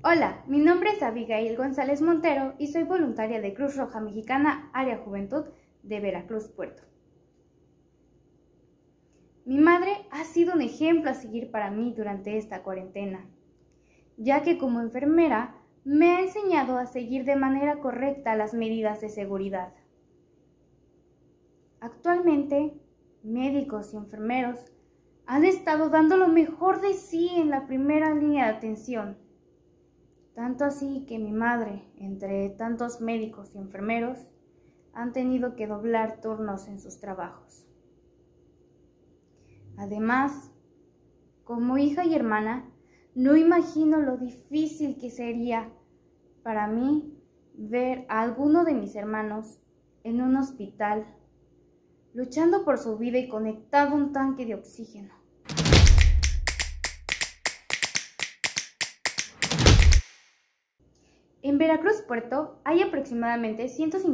Hola, mi nombre es Abigail González Montero y soy voluntaria de Cruz Roja Mexicana, Área Juventud de Veracruz, Puerto. Mi madre ha sido un ejemplo a seguir para mí durante esta cuarentena, ya que como enfermera me ha enseñado a seguir de manera correcta las medidas de seguridad. Actualmente, médicos y enfermeros han estado dando lo mejor de sí en la primera línea de atención. Tanto así que mi madre, entre tantos médicos y enfermeros, han tenido que doblar turnos en sus trabajos. Además, como hija y hermana, no imagino lo difícil que sería para mí ver a alguno de mis hermanos en un hospital, luchando por su vida y conectado a un tanque de oxígeno. En Veracruz, Puerto, hay aproximadamente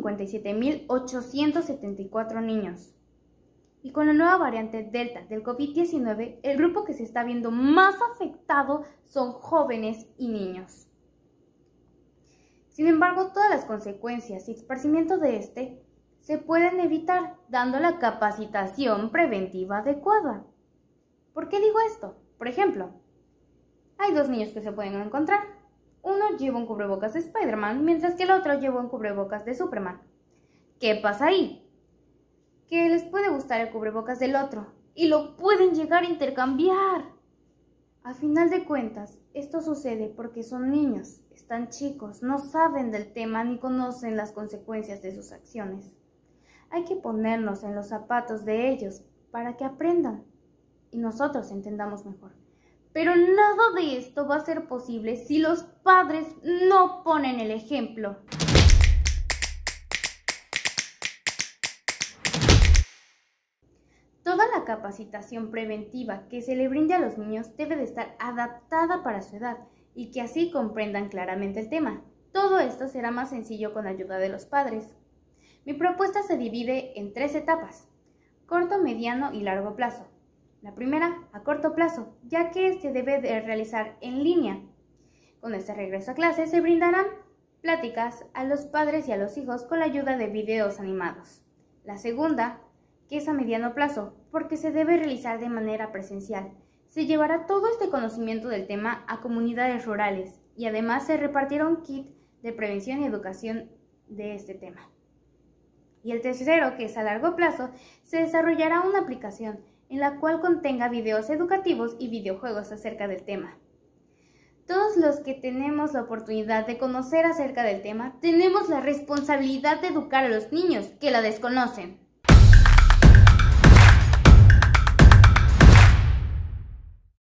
157.874 niños. Y con la nueva variante Delta del COVID-19, el grupo que se está viendo más afectado son jóvenes y niños. Sin embargo, todas las consecuencias y esparcimiento de este se pueden evitar dando la capacitación preventiva adecuada. ¿Por qué digo esto? Por ejemplo, hay dos niños que se pueden encontrar. Uno lleva un cubrebocas de Spider-Man, mientras que el otro lleva un cubrebocas de Superman. ¿Qué pasa ahí? Que les puede gustar el cubrebocas del otro y lo pueden llegar a intercambiar. A final de cuentas, esto sucede porque son niños, están chicos, no saben del tema ni conocen las consecuencias de sus acciones. Hay que ponernos en los zapatos de ellos para que aprendan y nosotros entendamos mejor. Pero nada de esto va a ser posible si los padres no ponen el ejemplo. Toda la capacitación preventiva que se le brinde a los niños debe de estar adaptada para su edad y que así comprendan claramente el tema. Todo esto será más sencillo con la ayuda de los padres. Mi propuesta se divide en 3 etapas: corto, mediano y largo plazo. La primera, a corto plazo, ya que se debe de realizar en línea. Con este regreso a clases se brindarán pláticas a los padres y a los hijos con la ayuda de videos animados. La segunda, que es a mediano plazo, porque se debe realizar de manera presencial. Se llevará todo este conocimiento del tema a comunidades rurales y además se repartirá un kit de prevención y educación de este tema. Y el tercero, que es a largo plazo, se desarrollará una aplicación en la cual contenga videos educativos y videojuegos acerca del tema. Todos los que tenemos la oportunidad de conocer acerca del tema, tenemos la responsabilidad de educar a los niños que la desconocen.